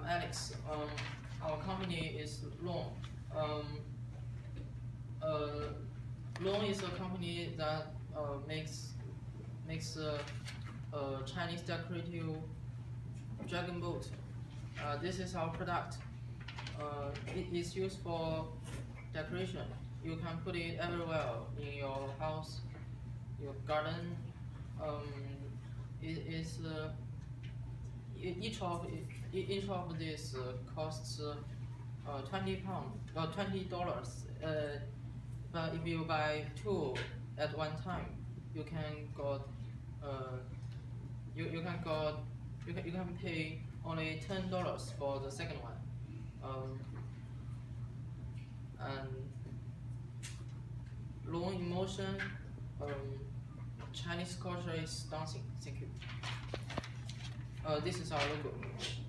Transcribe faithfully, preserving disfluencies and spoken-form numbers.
Alex. Um, our company is Long. Um, uh, Long is a company that uh, makes makes a, a Chinese decorative dragon boat. Uh, this is our product. Uh, it is used for decoration. You can put it everywhere in your house, your garden. Um, it is uh, each of each of these uh, costs uh, uh, twenty pound or uh, twenty dollars. Uh, but if you buy two at one time, you can got uh, you you can got you can you can pay only ten dollars for the second one. Um, and Long emotion, um, Chinese culture is dancing. Thank you. Uh, this is our logo.